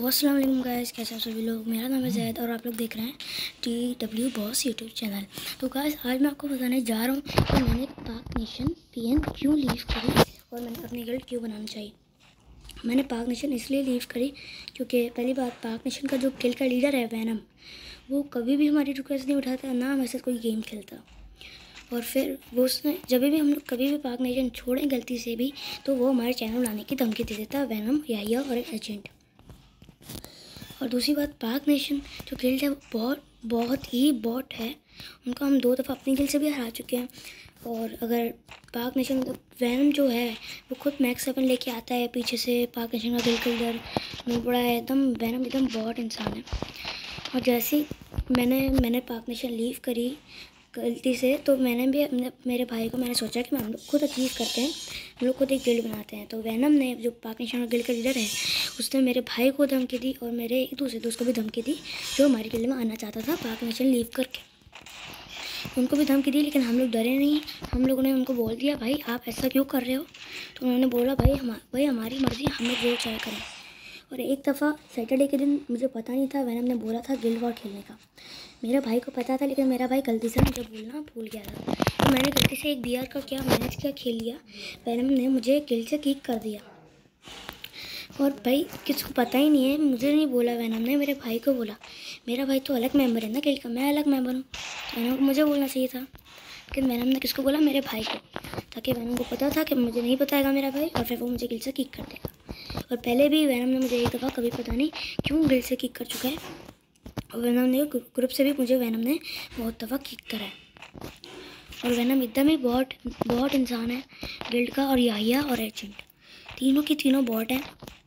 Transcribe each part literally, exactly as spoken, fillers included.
तो अस्सलाम वालेकुम गाइस, कैसे आप सभी लोग। मेरा नाम है जैद और आप लोग देख रहे हैं T W boss YouTube channel. तो गाइस आज मैं आपको बताने जा रहा हूँ कि मैंने पाक नेशन पीएन क्यों लीव करी और मैंने अपनी गिल्ड क्यों बनाना चाहिए। मैंने पाक नेशन इसलिए लीव करी क्योंकि पहली बात, पाक नेशन का जो गिल्ड का लीडर है वैनम, वो कभी भी हमारी रिक्वेस्ट नहीं उठाता, ना हमारे साथ कोई गेम खेलता। और फिर वो उसने जब भी हम लोग कभी भी पाक नेशन छोड़ें गलती से भी, तो वो हमारे चैनल लाने की धमकी दे देता है, वैनम, याहिया और एक एजेंट। और दूसरी बात, पाक नेशन जो गिल्ड है वो बहुत बहुत ही बॉट है। उनको हम दो दफ़ा अपनी गिल्ड से भी हरा चुके हैं। और अगर पाक नेशन मतलब वैनम जो है वो खुद मैक्स सेवन लेके आता है पीछे से, पाक नेशन का गिल्ड का लीडर नहीं पड़ा है, एकदम वैनम एकदम बॉट इंसान है। और जैसे ही मैंने मैंने पाक नेशन लीव करी गलती से, तो मैंने भी अपने मेरे भाई को मैंने सोचा कि हम लोग खुद अचीव करते हैं, हम लोग खुद एक गिल्ड बनाते हैं। तो वैनम ने, जो पाक नेशन का गिल्ड का लीडर है, उसने मेरे भाई को धमकी दी और मेरे एक दूसरे दोस्त को भी धमकी दी जो हमारी गिल्ड में आना चाहता था पाक नेशन लीव करके। उनको भी धमकी दी, लेकिन हम लोग डरे नहीं। हम लोगों ने उनको बोल दिया, भाई आप ऐसा क्यों कर रहे हो। तो उन्होंने बोला, भाई हम भाई हमारी मर्ज़ी, हम लोग जो चाहे करें। और एक दफ़ा सैटरडे के दिन, मुझे पता नहीं था, वैनम ने बोला था गिल्ड वॉर खेलने का। मेरे भाई को पता था, लेकिन मेरा भाई गलती से मुझे बोलना भूल गया था। तो मैंने गलती से एक बीआर का क्या मैच क्या खेल लिया, वैनम ने मुझे गिल्ड से किक कर दिया। और भाई किसको पता ही नहीं है, मुझे नहीं बोला, वैनम ने मेरे भाई को बोला। मेरा भाई तो अलग मेंबर है ना गिल्ड का, मैं अलग मेंबर हूँ, वैनम को मुझे बोलना चाहिए था। लेकिन वैनम ने किसको बोला, मेरे भाई को, ताकि वैनम को पता था कि मुझे नहीं बताएगा मेरा भाई, और फिर वो मुझे गिल्ड से किक कर देगा। और पहले भी वैनम ने मुझे एक दफ़ा कभी पता नहीं क्यों गिल्ड से किक कर चुका है। और वैनम ने ग्रुप से भी मुझे वैनम ने बहुत दफ़ा किक करा है। और वैनम एकदम ही बहुत बहुत इंसान है गिल्ड का। और याहिया और एजेंट तीनों की तीनों बॉट हैं।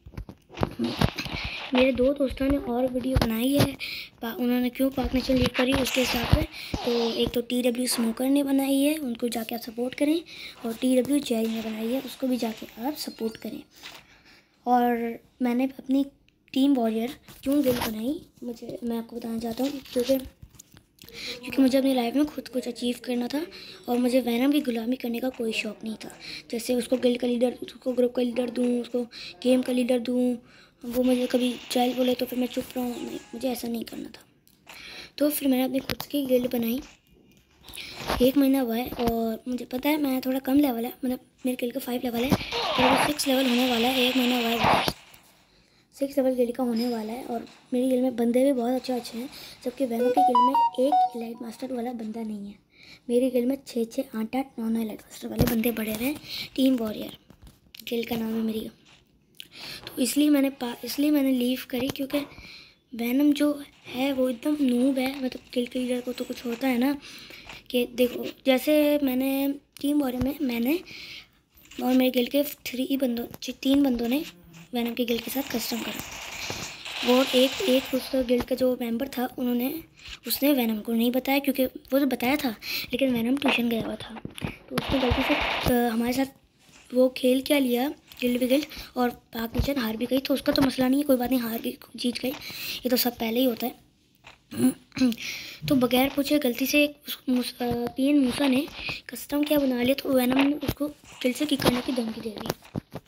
मेरे दो दोस्तों ने और वीडियो बनाई है, उन्होंने क्यों पाक नेशन लीव करी उसके हिसाब से। तो एक तो टी डब्ल्यू स्मोकर ने बनाई है, उनको जाके आप सपोर्ट करें, और टी डब्ल्यू जेरी ने बनाई है, उसको भी जाके आप सपोर्ट करें। और मैंने अपनी टीम वॉरियर क्यों गिल्ड बनाई, मुझे मैं आपको बताना चाहता हूँ, क्योंकि क्योंकि मुझे अपनी लाइफ में खुद कुछ अचीव करना था और मुझे वैनम की गुलामी करने का कोई शौक़ नहीं था। जैसे उसको गिल्ड का लीडर, उसको ग्रुप का लीडर दूँ, उसको गेम का लीडर दूँ, वो मुझे कभी चाइल्ड बोले तो फिर मैं चुप रहूँ, नहीं, मुझे ऐसा नहीं करना था। तो फिर मैंने अपनी खुद की गिल्ड बनाई। एक महीना हुआ है और मुझे पता है मैं थोड़ा कम लेवल है, मतलब मेरे गिल्ड का फाइव लेवल है और वो सिक्स लेवल होने वाला है। एक महीना हुआ है, सिक्स लेवल गिल्ड का होने वाला है। और मेरी गिल्ड में बंदे भी बहुत अच्छे अच्छे हैं, जबकि वैनम की गिल्ड में एक इलाइट मास्टर वाला बंदा नहीं है। मेरी गिल्ड में छः छः आठ आठ नौ नौ इलाइट मास्टर वाले बंदे बड़े हुए हैं। टीम वॉरियर गिल्ड का नाम है मेरी। तो इसलिए मैंने पा इसलिए मैंने लीव करी, क्योंकि वैनम जो है वो एकदम नूब है। मतलब गिल्ड के लीडर को तो कुछ होता है ना, कि देखो जैसे मैंने टीम वॉरियर में मैंने और मेरे गिल्ड के थ्री बंदों तीन बंदों ने वैनम के गिल्ड के साथ कस्टम करा। और एक एक उस गिल्ड का जो मेंबर था, उन्होंने उसने वैनम को नहीं बताया, क्योंकि वो तो बताया था लेकिन वैनम ट्यूशन गया हुआ था। तो उसने गलती से हमारे साथ वो खेल क्या लिया, गिल्ड भी गिल्ड, और पाक नेशन हार भी गई। तो उसका तो मसला नहीं है, कोई बात नहीं, हार गई जीत गई, ये तो सब पहले ही होता है। तो बगैर पूछे गलती से पीएन मूसा ने कस्टम क्या बना लिया, तो वैनम ने उसको गिल्ड से किक करने की धमकी दे दी।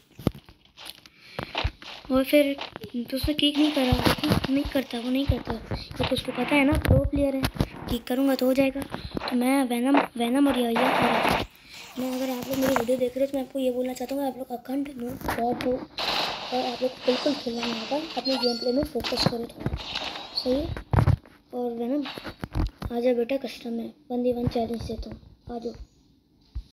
और फिर तो उसने किक नहीं करा, किक नहीं करता, वो नहीं करता, क्योंकि उसको पता है ना प्रो प्लेयर है, किक करूँगा तो हो जाएगा। तो मैं वैनम वैनम और याहिया और मैं अगर आप लोग मेरी वीडियो देख रहे हो तो मैं आपको ये बोलना चाहता हूँ, आप लोग अखंड मूव बॉट हो और आप लोग बिल्कुल खेलना नहीं आता, अपने गेम प्ले में फोकस करो थोड़ा, सही है। और वैनम आ जाओ बेटा कस्टम में वन वी वन चैलेंज देता हूँ, आ जाओ।